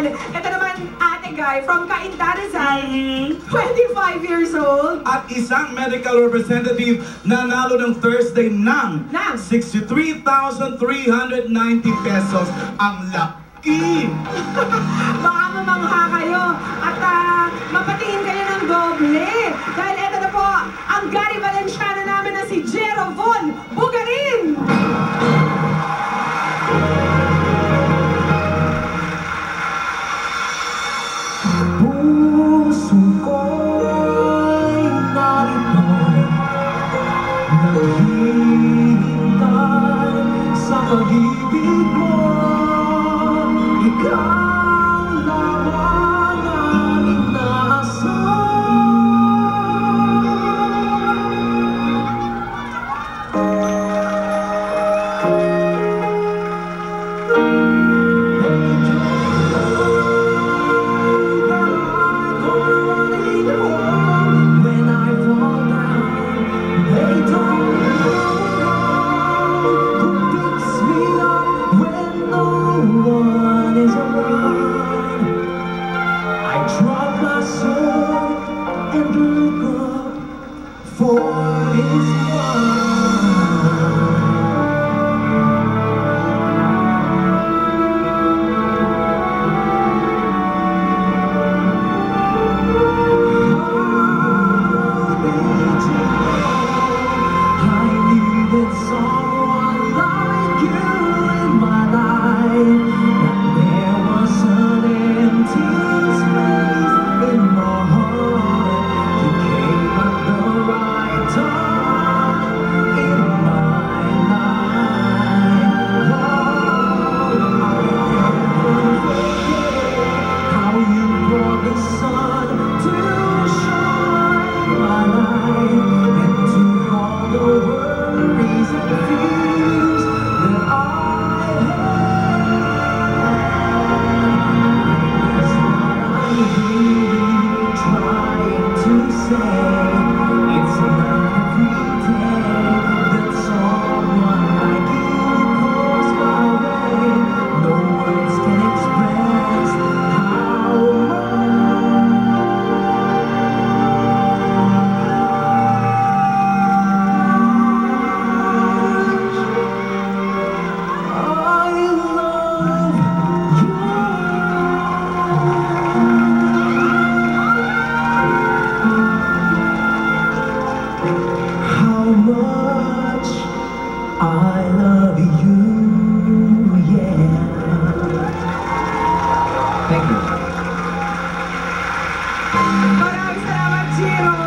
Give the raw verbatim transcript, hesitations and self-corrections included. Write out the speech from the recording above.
Ito naman, Ate Guy from Kahit, twenty-five years old. At isang medical representative nanalo ng Thursday ng sixty-three thousand three hundred ninety pesos. Ang laki! Baka mamangha kayo at uh, mapatingin kayo ng doble. Dahil ito na po, ang Gary Valenciano namin na si JERO Von Bugarin! Puso ko'y narito, naghihintay sa pag-ibig mo. Ikaw lamang ang inaasam. I love you, yeah. Thank you. Maraming salamat, Jero.